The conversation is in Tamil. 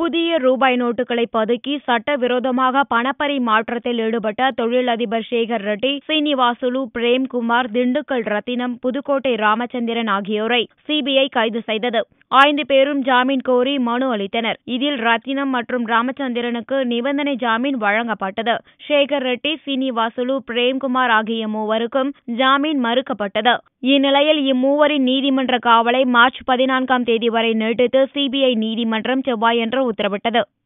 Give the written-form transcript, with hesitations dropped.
புதிய ரூபாய் நோட்டுகளை பதுக்கி சட்டவிரோதமாக பணப்பரிமாற்றத்தில் ஈடுபட்ட தொழிலதிபர் சேகர் ரெட்டி, சீனிவாசுலு, பிரேம்குமார், திண்டுக்கல் ரத்தினம், புதுக்கோட்டை ராமச்சந்திரன் ஆகியோரை சிபிஐ கைது செய்தது. 5 பேரும் ஜாமீன் கோரி மனு அளித்தனர். இதில் ரத்தினம் மற்றும் ராமச்சந்திரனுக்கு நிபந்தனை ஜாமீன் வழங்கப்பட்டது. சேகர் ரெட்டி, சீனிவாசுலு, பிரேம்குமார் ஆகிய மூவருக்கும் ஜாமீன் மறுக்கப்பட்டது. இந்நிலையில் இம்மூவரின் நீதிமன்ற காவலை மார்ச் 14ஆம் தேதி வரை நீட்டித்து சிபிஐ நீதிமன்றம் செவ்வாயன்று உத்தரவிட்டது.